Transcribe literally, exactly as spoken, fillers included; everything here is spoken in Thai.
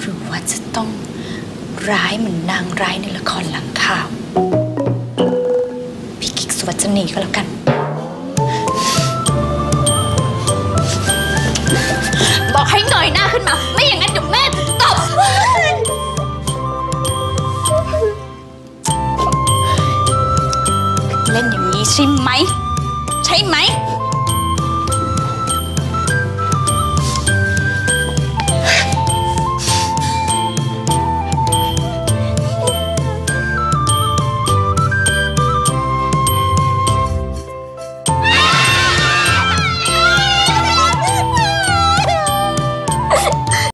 หรือว่าจะต้องร้ายเหมือนนางร้ายในละครหลังข่าวพี่กิ๊กสุวัจนีก็แล้วกันบอกให้เงยหน้าขึ้นมาไม่อย่างนั้นเดี๋ยวแม่ตบเล่นอย่างนี้ใช่ไหมใช่ไหม